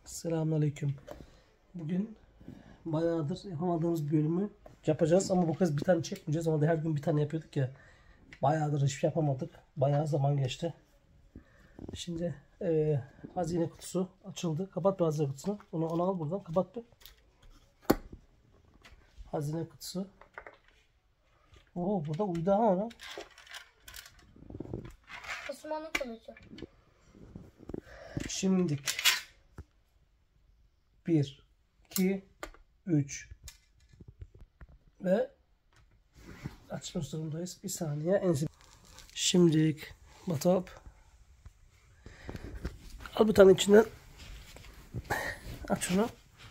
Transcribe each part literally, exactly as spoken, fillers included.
Selamünaleyküm. Bugün bayağıdır yapamadığımız bir bölümü yapacağız ama bu kez bir tane çekmeyeceğiz ama da her gün bir tane yapıyorduk ya. Bayağıdır hiçbir şey yapamadık. Bayağı zaman geçti. Şimdi e, hazine kutusu açıldı. Kapat bir hazine kutusunu. Onu, onu al buradan. Kapat bir. Hazine kutusu. Oo, burada uydu ha ona. Osmanlı kılıcı. Şimdilik bir, iki, üç ve açmış durumdayız. Bir saniye. En Şimdilik batap. Al bir tane içinden. Aç şunu.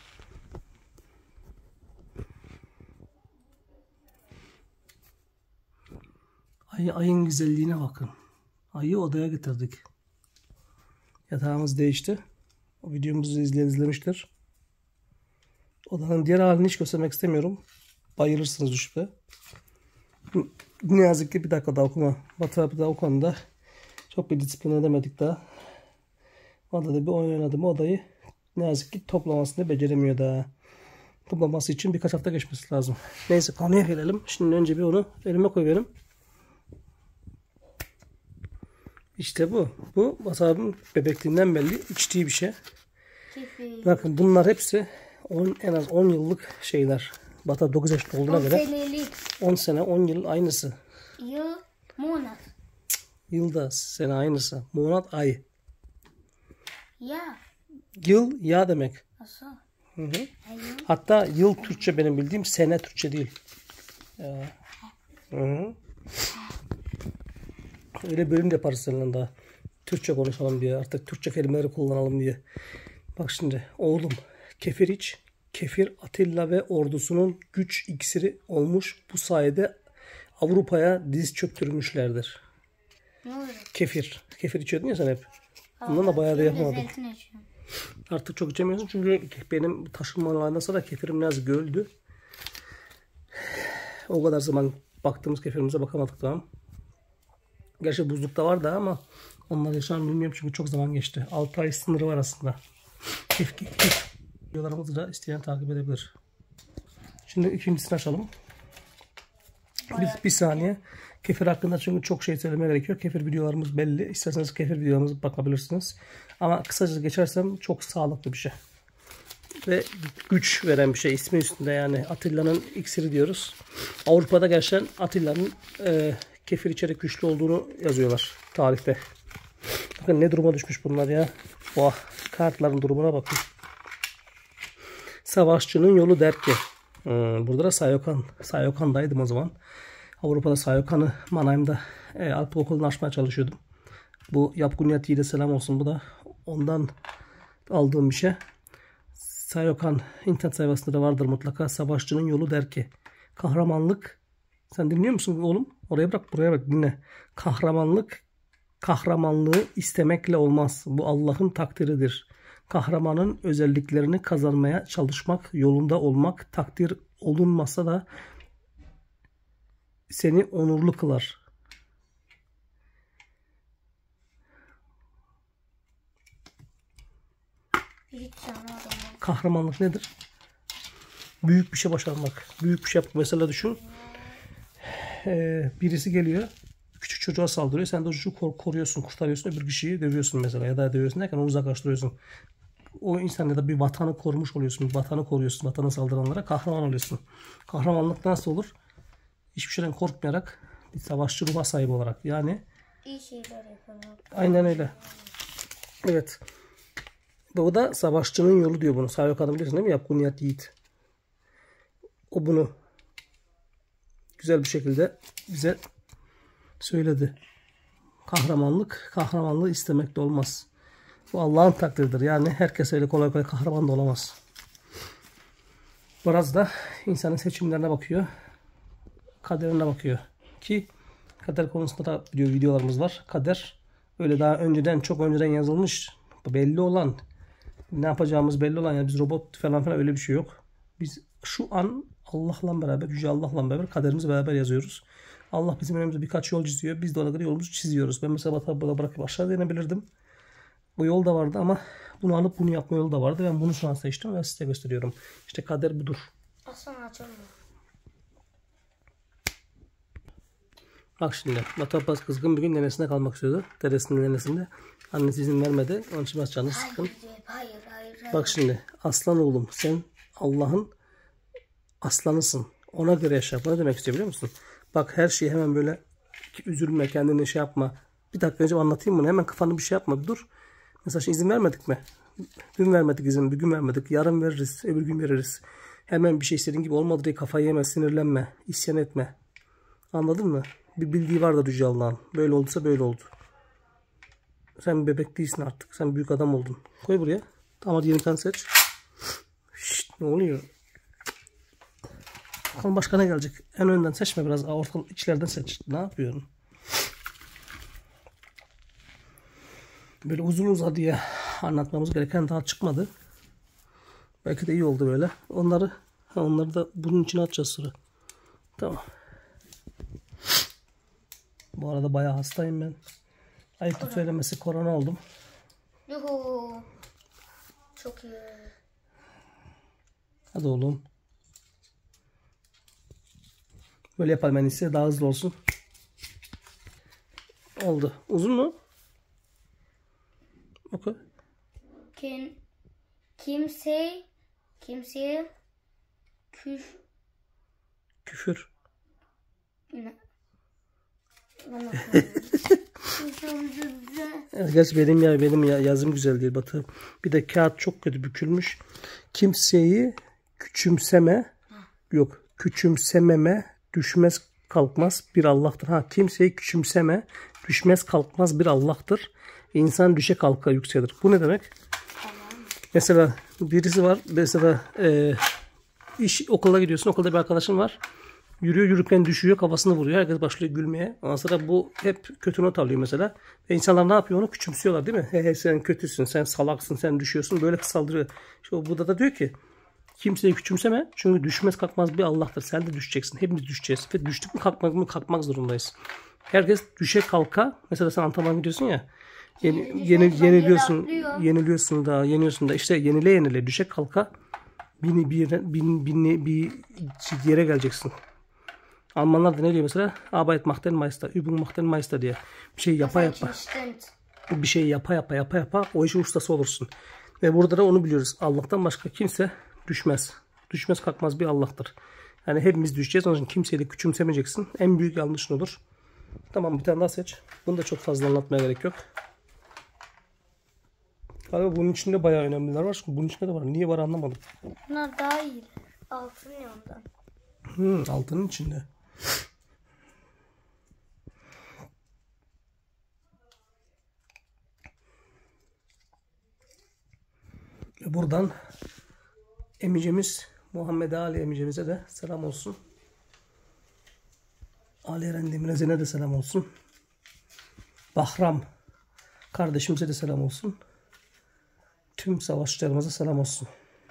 Ay, ayın güzelliğine bakın. Ayı odaya getirdik. Yatağımız değişti. O videomuzu izleyen izlemiştir. Odanın diğer halini hiç göstermek istemiyorum. Bayılırsınız düşüp de. Ne yazık ki bir dakika daha okuma. Batı abi daha o konuda çok bir disiplin edemedik daha. Odada bir oyun oynadım. Odayı ne yazık ki toplamasını beceremiyor daha. Toplaması için birkaç hafta geçmesi lazım. Neyse konuya gelelim. Şimdi önce bir onu elime koyuyorum. İşte bu. Bu Batı abinin bebekliğinden belli içtiği bir şey. Kefir. Bakın bunlar hepsi on, en az on yıllık şeyler. Batı dokuz yaşında olduğuna göre on sene on yıl aynısı. Yıl, monat. Yılda sene aynısı. Monat ay. Ya. Yıl ya demek. Nasıl? Hı hı. Hatta yıl Türkçe benim bildiğim, sene Türkçe değil. Ya. Hı hı. Öyle bölüm de yaparız seninle daha. Türkçe konuşalım diye. Artık Türkçe kelimeleri kullanalım diye. Bak şimdi oğlum. Kefir iç. Kefir Atilla ve ordusunun güç iksiri olmuş. Bu sayede Avrupa'ya diz çöktürmüşlerdir. Ne oluyor? Kefir. Kefir içiyordun ya sen hep. Bundan da bayağı da yapamadım. Artık çok içemiyorsun çünkü benim taşınmalarından sonra kefirim biraz öldü. O kadar zaman baktığımız kefirimize bakamadık tamam. Gerçi buzlukta var da ama onlar yaşar mı bilmiyorum çünkü çok zaman geçti. altı ay sınırı var aslında. Kif kif kif. Videolarımızı da isteyen takip edebilir. Şimdi ikincisini açalım. Bir, bir saniye. Kefir hakkında çünkü çok şey söylemeye gerekiyor. Kefir videolarımız belli. İsterseniz kefir videolarımıza bakabilirsiniz. Ama kısaca geçersem çok sağlıklı bir şey. Ve güç veren bir şey. İsmi üstünde yani Atilla'nın iksiri diyoruz. Avrupa'da gerçekten Atilla'nın e, kefir içerek güçlü olduğunu yazıyorlar tarihte. Bakın ne duruma düşmüş bunlar ya. Oh, kartların durumuna bakın. Savaşçının yolu der ki. Hmm, burada da Sayokan. Sayokan'daydım o zaman. Avrupa'da Sayokan'ı Mannheim'da e, Alp okulunu açmaya çalışıyordum. Bu Yapgunyati'ye de selam olsun. Bu da ondan aldığım bir şey. Sayokan internet sayfasında da vardır mutlaka. Savaşçının yolu der ki. Kahramanlık. Sen dinliyor musun oğlum? Oraya bırak buraya bak dinle. Kahramanlık kahramanlığı istemekle olmaz. Bu Allah'ın takdiridir. Kahramanın özelliklerini kazanmaya çalışmak, yolunda olmak takdir olunmasa da seni onurlu kılar. Kahramanlık nedir? Büyük bir şey başarmak. Büyük bir şey yapmak. Mesela düşün. Ee, birisi geliyor. Küçük çocuğa saldırıyor. Sen de o çocuğu kor koruyorsun, kurtarıyorsun. Öbür kişiyi dövüyorsun mesela. Ya da dövüyorsun derken onu uzaklaştırıyorsun. O insan ya da bir vatanı korumuş oluyorsun. Vatanı koruyorsun. Vatana saldıranlara kahraman oluyorsun. Kahramanlık nasıl olur? Hiçbir şeyden korkmayarak bir savaşçı ruha sahip olarak. Yani İyi şeyler yapalım. Aynen öyle. Evet. Bu da savaşçının yolu diyor bunu. Sayokan'ı biliyorsun değil mi? Yapgunyat Yiğit. O bunu güzel bir şekilde bize söyledi. Kahramanlık, kahramanlığı istemekle olmaz. Bu Allah'ın takdiridir. Yani herkes öyle kolay kolay kahraman da olamaz. Biraz da insanın seçimlerine bakıyor. Kaderine bakıyor. Ki kader konusunda da video, videolarımız var. Kader öyle daha önceden çok önceden yazılmış belli olan ne yapacağımız belli olan yani biz robot falan falan öyle bir şey yok. Biz şu an Allah'la beraber, Yüce Allah'la beraber kaderimizi beraber yazıyoruz. Allah bizim önümüzde birkaç yol çiziyor. Biz de ona göre yolumuzu çiziyoruz. Ben mesela Batı bırakıp aşağı inebilirdim. Bu yol da vardı ama bu bunu alıp bunu yapma yolu da vardı. Ben bunu şu an seçtim ve size gösteriyorum. İşte kader budur. Aslan açamıyor. Bak şimdi Batu Abbas kızgın bir gün nenesinde kalmak istiyordu. Dedesinin nenesinde. Annesi izin vermedi. Onun için biraz canı sıkkın. Hayır, hayır, hayır, hayır. Bak şimdi aslan oğlum sen Allah'ın aslanısın. Ona göre yaşa. Bu ne demek istiyor biliyor musun? Bak her şeyi hemen böyle üzülme, kendini şey yapma. Bir dakika önce anlatayım bunu. Hemen kafanı bir şey yapma. Bir dur. Mesela şimdi izin vermedik mi? Dün vermedik izin, bugün vermedik. Yarın veririz, öbür gün veririz. Hemen bir şey istediğin gibi olmadı diye kafayı yeme, sinirlenme, isyan etme. Anladın mı? Bir bildiği var da Yüce Allah'ın. Böyle olduysa böyle oldu. Sen bebek değilsin artık. Sen büyük adam oldun. Koy buraya. Tamam hadi yeni tane seç. Şşt, ne oluyor? Bakalım başka ne gelecek? En önden seçme biraz. Ortalık içlerden seç. Ne yapıyorsun? Böyle uzun uzadıya anlatmamız gereken daha çıkmadı. Belki de iyi oldu böyle. Onları onları da bunun içine atacağız sonra. Tamam. Bu arada bayağı hastayım ben. Ayıptır söylemesi korona oldum. Yuhu. Çok iyi. Hadi oğlum. Böyle yapalım en iyisi. Daha hızlı olsun. Oldu. Uzun mu? Oku. Kim, kimse, kimseye küf, Küfür. ne? Bana Evet, gerçi benim ya benim ya, yazım güzel değil Batı. Bir de kağıt çok kötü bükülmüş. Kimseyi küçümseme, yok küçümsememe, düşmez kalkmaz bir Allah'tır. Ha kimseyi küçümseme, düşmez kalkmaz bir Allah'tır. İnsan düşe kalka yükselir. Bu ne demek? Mesela birisi var. Mesela e, iş okula gidiyorsun. Okulda bir arkadaşın var. Yürüyor yürürken düşüyor. Kafasını vuruyor. Herkes başlıyor gülmeye. Ondan sonra bu hep kötü not alıyor mesela. Ve insanlar ne yapıyor? Onu küçümsüyorlar değil mi? He he sen kötüsün. Sen salaksın. Sen düşüyorsun. Böyle saldırıyor. İşte o Buda da diyor ki kimseyi küçümseme. Çünkü düşmez kalkmaz bir Allah'tır. Sen de düşeceksin. Hepimiz düşeceğiz. Ve düştük mü kalkmak mı kalkmak zorundayız. Herkes düşe kalka. Mesela sen antrenman gidiyorsun ya. Yeni, yeni, yeniliyorsun, yeniliyorsun da, yeniyorsun da işte yenile yenile düşe kalka bini bir bin bin bir yere geleceksin. Almanlar da ne diyor mesela? Arbeit macht den Meister, Übung macht den Meister diye. Bir şey yapa yapa. Bir şey yapa yapa yapa yapa o işin ustası olursun. Ve burada da onu biliyoruz. Allah'tan başka kimse düşmez. Düşmez kalkmaz bir Allah'tır. Yani hepimiz düşeceğiz. Onun için kimseyi de küçümsemeyeceksin. En büyük yanlışın olur. Tamam bir tane daha seç. Bunu da çok fazla anlatmaya gerek yok. Galiba bunun içinde bayağı önemliler var. Çünkü bunun içinde de var. Niye var anlamadım. Bunlar daha iyi. Altın ya ondan. Hmm, altının içinde. Buradan emicimiz Muhammed Ali emicimize de selam olsun. Ali Eren Demirez'e de selam olsun. Bahram kardeşimize de selam olsun. Tüm savaşçılarımıza selam olsun.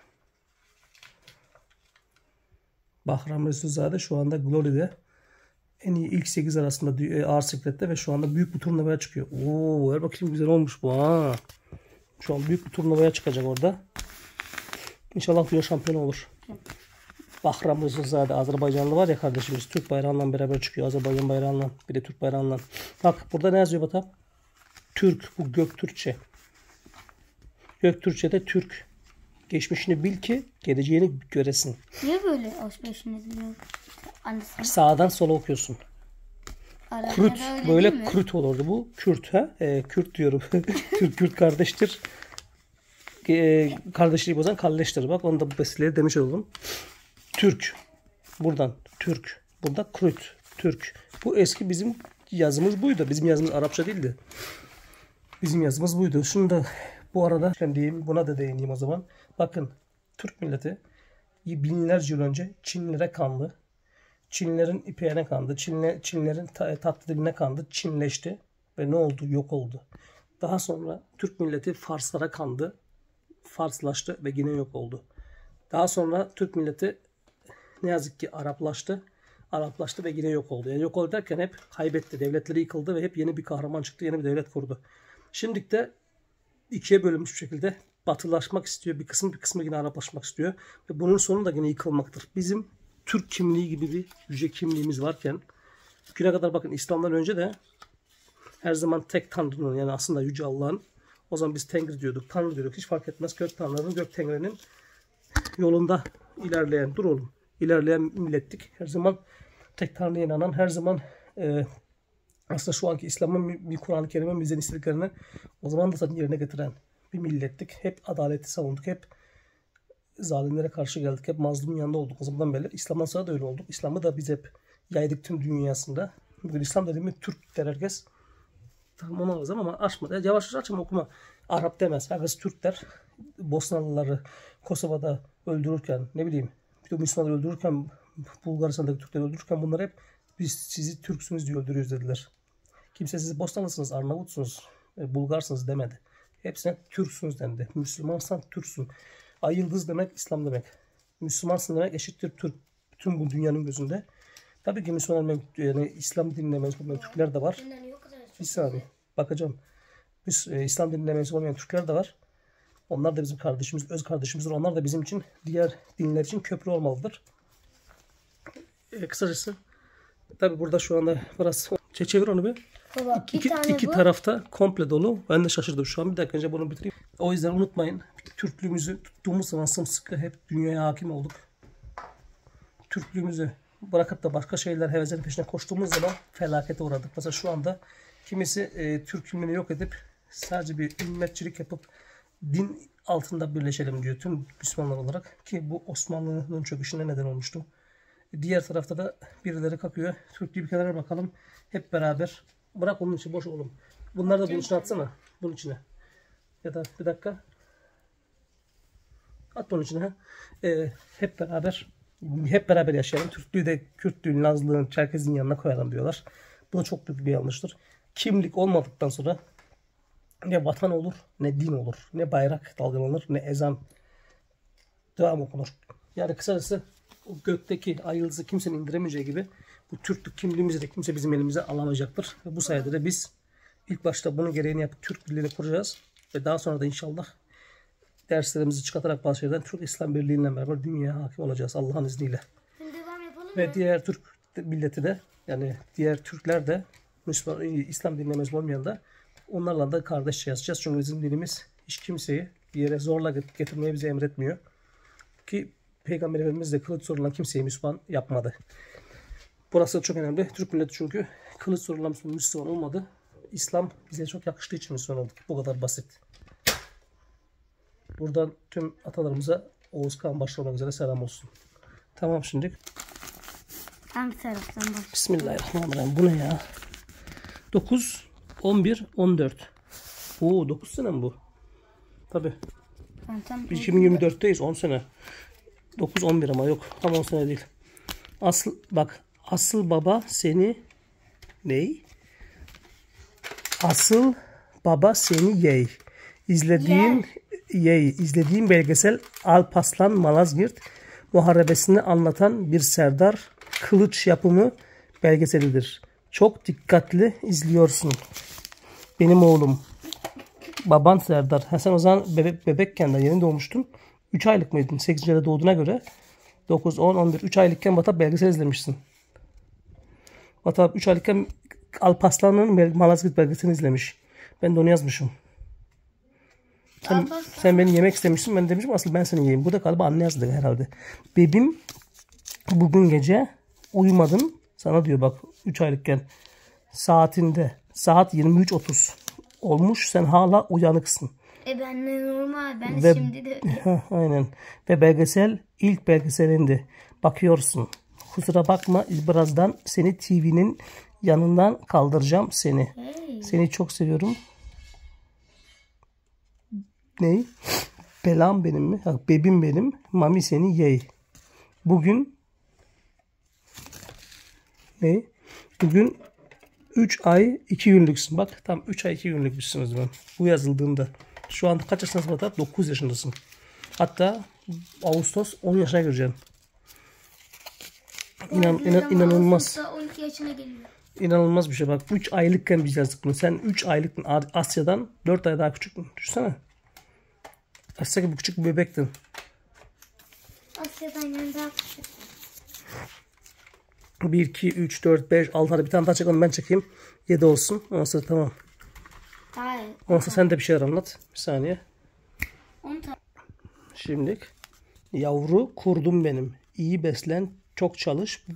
Bahram Resulzade şu anda Glory'de en iyi ilk sekiz arasında ağır siklette ve şu anda büyük bir turnuvaya çıkıyor. Oo, ver bakayım güzel olmuş bu ha. Şu an büyük bir turnuvaya çıkacak orada. İnşallah dünya şampiyonu olur. Bahram Resulzade Azerbaycanlı var ya kardeşimiz. Türk bayrağıyla beraber çıkıyor. Azerbaycan bayrağıyla bir de Türk bayrağıyla. Bak burada ne yazıyor Batap? Türk. Bu Göktürkçe. Göktürkçe'de Türk. Geçmişini bil ki geleceğini göresin. Niye böyle alışverişini biliyorum? Annesi. Sağdan sola okuyorsun. Kürt böyle Kürt olurdu bu. Kürt ha? Ee, Kürt diyorum. Türk Kürt kardeştir. Ee, kardeşliği bozan kalleştir. Bak onu da bu vesileyle demiş oldum. Türk. Buradan Türk. Burada Kürt. Türk. Bu eski bizim yazımız buydu. Bizim yazımız Arapça değildi. Bizim yazımız buydu. Şunu da bu arada ben diyeyim, buna da değineyim o zaman. Bakın Türk milleti binlerce yıl önce Çinlilere kandı. Çinlilerin ipeğine kandı. Çinli, Çinlilerin tatlı diline kandı. Çinleşti. Ve ne oldu? Yok oldu. Daha sonra Türk milleti Farslara kandı. Farslaştı ve yine yok oldu. Daha sonra Türk milleti ne yazık ki Araplaştı. Araplaştı ve yine yok oldu. Yani yok oldu derken hep kaybetti. Devletleri yıkıldı ve hep yeni bir kahraman çıktı. Yeni bir devlet kurdu. Şimdi de ikiye bölünmüş bir şekilde batılaşmak istiyor. Bir kısmı bir kısmı yine Araplaşmak istiyor. Ve bunun sonu da yine yıkılmaktır. Bizim Türk kimliği gibi bir yüce kimliğimiz varken güne kadar bakın İslam'dan önce de her zaman tek Tanrı'nın yani aslında Yüce Allah'ın, o zaman biz Tengri diyorduk, Tanrı diyorduk. Hiç fark etmez. Gök Tanrı'nın, Gök Tengri'nin yolunda ilerleyen, dur oğlum, ilerleyen millettik. Her zaman tek Tanrı'ya inanan, her zaman e, aslında şu anki İslam'ın bir Kur'an-ı Kerim'in bizden istediklerini o zaman da zaten yerine getiren bir millettik. Hep adaleti savunduk, hep zalimlere karşı geldik, hep mazlumun yanında olduk. O zamandan beri İslam'dan sonra da öyle olduk. İslam'ı da biz hep yaydık tüm dünyasında. Bugün İslam dediğimiz Türk der herkes. Tamam ona lazım ama açma. Yavaş yavaş aç ama okuma. Arap demez. Herkes Türk der. Bosnalıları Kosova'da öldürürken, ne bileyim, Müslümanları öldürürken, Bulgaristan'daki Türkleri öldürürken bunlar hep biz sizi Türksünüz diye öldürüyoruz dediler. Kimse sizi Bosnalısınız, Arnavutsunuz, Bulgarsınız demedi. Hepsine Türksünüz dendi. Müslümansan Türksün. Ay yıldız demek İslam demek. Müslümansın demek eşittir Türk. Bütün bu dünyanın gözünde. Tabii ki Müslüman yani İslam dinine mensup olmayan Türkler de var. Bir saniye bakacağım. Biz, e, İslam dinine mensup olmayan Türkler de var. Onlar da bizim kardeşimiz, öz kardeşimizdir. Onlar da bizim için diğer dinler için köprü olmalıdır. E, kısacası tabii burada şu anda biraz çevir onu bir. Baba, iki, bir tane iki bu. tarafta komple dolu. Ben de şaşırdım şu an. Bir dakika önce bunu bitireyim. O yüzden unutmayın. Türklüğümüzü tuttuğumuz zaman sımsıkı hep dünyaya hakim olduk. Türklüğümüzü bırakıp da başka şeyler heveslerin peşine koştuğumuz zaman felakete uğradık. Mesela şu anda kimisi e, Türk kimliğini yok edip sadece bir ümmetçilik yapıp din altında birleşelim diyor tüm Müslümanlar olarak, ki bu Osmanlı'nın çöküşüne neden olmuştu. Diğer tarafta da birileri kalkıyor. Türklüğü bir kenara bakalım. Hep beraber. Bırak onun için boş oğlum. Bunları da bunun içine atsana. Bunun içine. Ya da bir dakika. At bunun içine. Ee, hep beraber hep beraber yaşayalım. Türklüğü de Kürtlüğün, Lazlığın, Çerkez'in yanına koyalım diyorlar. Bu da çok büyük bir yanlıştır. Kimlik olmadıktan sonra ne vatan olur, ne din olur, ne bayrak dalgalanır, ne ezan devam okunur. Yani kısacası o gökteki ay yıldızı kimsenin indiremeyeceği gibi bu Türklük kimliğimizi de kimse bizim elimize alamayacaktır. Ve bu sayede de biz ilk başta bunun gereğini yapıp Türk birliğini kuracağız. Ve daha sonra da inşallah derslerimizi çıkartarak bazı şeylerden Türk İslam Birliği'yle beraber dünyaya hakim olacağız Allah'ın izniyle. Devam yapalım Ve mı? diğer Türk milleti de, yani diğer Türkler de Müslüman, İslam dinine mensup olmayan da onlarla da kardeşçe yaşayacağız. Çünkü bizim dinimiz hiç kimseyi bir yere zorla getirmeye bize emretmiyor. Ki Peygamber Efendimiz de kılıç sorulan kimseyi Müslüman yapmadı. Burası çok önemli. Türk milleti çünkü kılıç sorulan Müslüman olmadı. İslam bize çok yakıştığı için Müslüman olduk. Bu kadar basit. Buradan tüm atalarımıza Oğuz Kağan başta olmak üzere selam olsun. Tamam şimdi. Hangi taraftan baş? Bismillahirrahmanirrahim. Bu ne ya? dokuz, on bir, on dört. Oo dokuz sene mi bu? Tabii. Ben tam Biz iki bin yirmi dörtteyiz. on sene. dokuz, on bir ama yok. Tam on sene değil. Asıl bak. Asıl baba seni ney? Asıl baba seni yey. İzlediğin yey. İzlediğin belgesel Alparslan Malazgirt muharebesini anlatan bir Serdar Kılıç yapımı belgeselidir. Çok dikkatli izliyorsun. Benim oğlum. Baban Serdar. Ha, sen o zaman bebek, bebekken de yeni doğmuştun. üç aylık mıydın? sekizinci ayda doğduğuna göre dokuz, on, on bir. üç aylıkken Vatap belgesel izlemişsin. Vatap üç aylıkken Alparslan'ın Malazgirt belgeselini izlemiş. Ben de onu yazmışım. Sen, sen beni yemek istemişsin. Ben demişim asıl ben seni yiyeyim. Bu da galiba anne yazdı herhalde. Bebim bugün gece uyumadın. Sana diyor bak üç aylıkken saatinde saat yirmi üç otuz olmuş. Sen hala uyanıksın. E ben de normal. Ben Ve, şimdi de. Aynen. Ve belgesel ilk belgeselindi. Bakıyorsun. Kusura bakma birazdan seni T V'nin yanından kaldıracağım seni. Hey. Seni çok seviyorum. Ney? Belam benim mi? Ha, bebim benim. Mami seni yey. Bugün ne? Bugün üç ay iki günlüksün. Bak tam üç ay iki günlükmüşsünüz ben. Bu yazıldığında. Şu anda kaç yaşındasın Vatap? dokuz yaşındasın. Hatta Ağustos on yaşına gireceksin. İnan, inan, inanılmaz. on iki yaşına geliyor. İnanılmaz bir şey bak. üç aylıkken biz yazdık bunu. Sen üç aylıktın Asya'dan dört ay daha küçüktün. Düşünsene. Asya gibi küçük bir bebektin. Asya'dan yani daha küçük. bir, iki, üç, dört, beş, altı. Hadi bir tane daha çek, onu ben çekeyim. yedi olsun. Ondan sonra tamam. Hayır. Ondan sonra sen de bir şeyler anlat. Bir saniye. on tane. Şimdilik. Yavru kurdum benim. İyi beslen, çok çalış.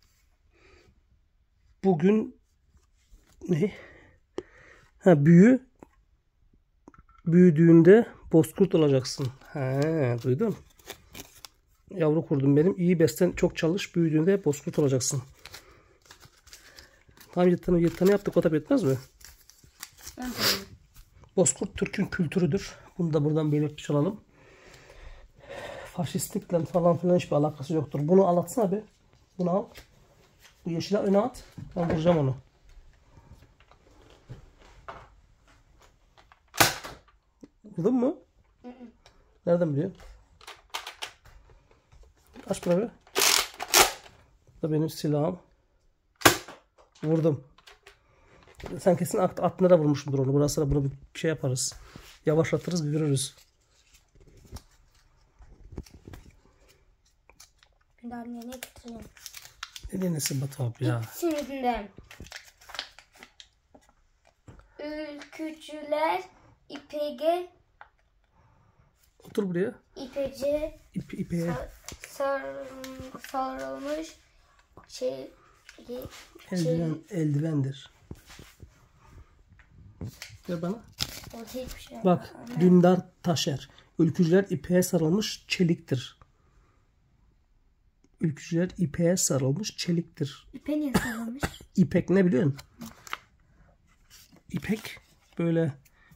Bugün ne? Ha, büyü. Büyüdüğünde bozkurt olacaksın. Ha, duydun? Yavru kurdum benim. İyi beslen, çok çalış. Büyüdüğünde bozkurt olacaksın. Tam yedi tane, yedi tane yaptık. O da yetmez mi? on tane. Bozkurt Türk'ün kültürüdür. Bunu da buradan belirtmiş olalım. Faşistlikle falan filan hiçbir alakası yoktur. Bunu anlatsana abi. Bunu al. Bu yeşile öne at. Ben vuracağım onu. Vurdun mu? Hı hı. Nereden biliyorsun? Aç burayı. Bu da benim silahım. Vurdum. Sen kesin at, atlara vurmuşsundur onu. Burası sıra bunu bir şey yaparız. Yavaşlatırız, bir görürüz. Ben de anneye getireyim. Ne denesi Batu abi ya? Şimdiden. Ülkücüler İpege Otur buraya. İpece İp, ipeğe. sar, sarılmış şey, Eldiven, eldivendir. Ver bana. orada hiçbir şey yok. Bak, dündar taşer. Ülkücüler ipeğe sarılmış çeliktir. Ülkücüler ipeğe sarılmış çeliktir. İpe niye sarılmış? İpek ne biliyorsun? İpek böyle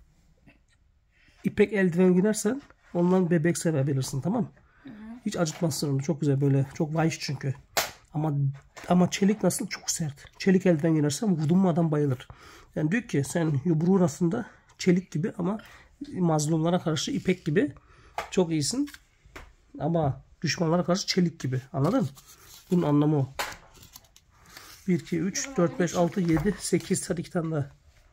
ipek eldiven gidersen ondan bebek sevebilirsin, tamam mı? Hiç acıtmazsın onu. Çok güzel böyle. Çok vahşi çünkü. Ama ama çelik nasıl? Çok sert. Çelik eldiven girersen vurdun mu adam bayılır. Yani diyor ki sen yumruğun aslında çelik gibi ama mazlumlara karşı ipek gibi çok iyisin. Ama düşmanlara karşı çelik gibi. Anladın? Bunun anlamı o. bir, iki, üç, dört, beş, altı, yedi, sekiz. Hadi iki tane daha.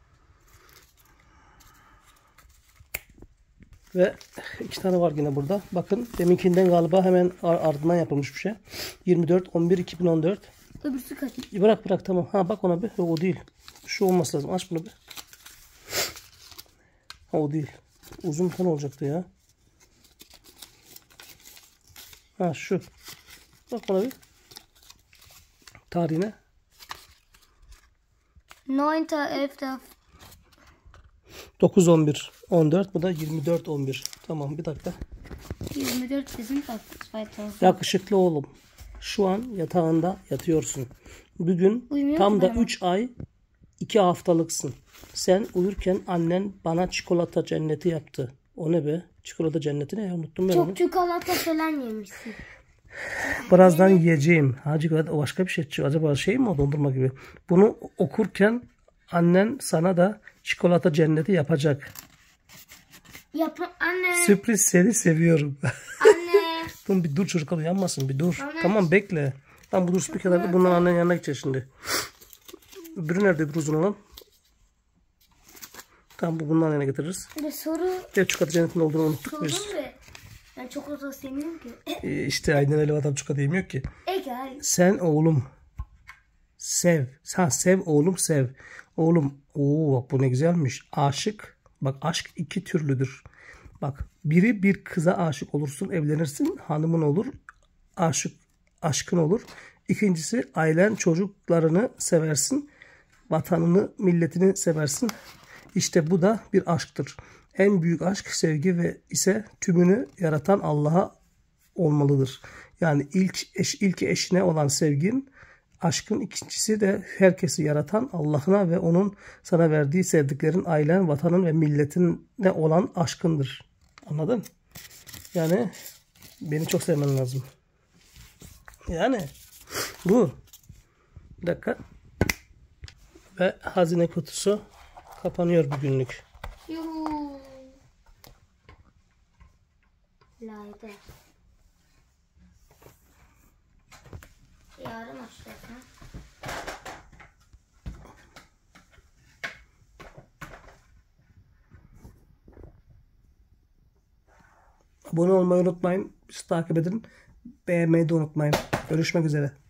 Ve iki tane var yine burada. Bakın deminkinden galiba hemen ardından yapılmış bir şey. yirmi dört on bir iki bin on dört. Öbürsü kaç? Bırak bırak tamam. Ha bak ona bir. O değil. Şu olması lazım. Aç bunu bir. Ha, o değil. Uzun bir tane olacaktı ya. Ha şu. Bak ona bir. Tarihine. neunter elfter dokuz on bir on dört. Bu da yirmi dört on bir. Tamam bir dakika. yirmi dört bizim kaç? Yakışıklı oğlum. Şu an yatağında yatıyorsun. Bugün Uyumuyor tam da ki ben üç ay iki haftalıksın. Sen uyurken annen bana çikolata cenneti yaptı. O ne be? Çikolata cenneti ne ya? Unuttum ben onu. Çok çikolata falan yemişsin. Birazdan yiyeceğim. Hacı o başka bir şey çıkıyor. Acaba şey mi o, dondurma gibi? Bunu okurken annen sana da çikolata cenneti yapacak. Yapma anne. Sürpriz, seni seviyorum. Anne. Dur bir dur, çocuklar uyanmasın bir dur. Anne. Tamam bekle. Tamam bu dursun bir kenarda, bundan annenin yanına gideceğiz şimdi. Öbürü nerede, öbür uzun olan? Tamam bu bundan yanına getiririz. Bir soru Ev çikolata cennetinde olduğunu unuttuk sordum biz. ve ben çikolata sevmiyorum ki. Ee, işte aynen öyle, adam çikolata yemiyor ki. Egal. Sen oğlum sev. Sen sev oğlum sev. Oğlum ooo bak bu ne güzelmiş. Aşık. Bak aşk iki türlüdür. Bak biri bir kıza aşık olursun, evlenirsin, hanımın olur, aşık aşkın olur. İkincisi ailen, çocuklarını seversin, vatanını, milletini seversin. İşte bu da bir aşktır. En büyük aşk sevgi ve ise tümünü yaratan Allah'a olmalıdır. Yani ilk eş, ilk eşine olan sevgin, aşkın ikincisi de herkesi yaratan Allah'ına ve onun sana verdiği sevdiklerin, ailen, vatanın ve milletine olan aşkındır. Anladın? Yani beni çok sevmen lazım. Yani bu. Bir dakika. Ve hazine kutusu kapanıyor bugünlük. Yuhuu. Layda. Yarın açacağız. Abone olmayı unutmayın. Bizi takip edin. Beğenmeyi de unutmayın. Görüşmek üzere.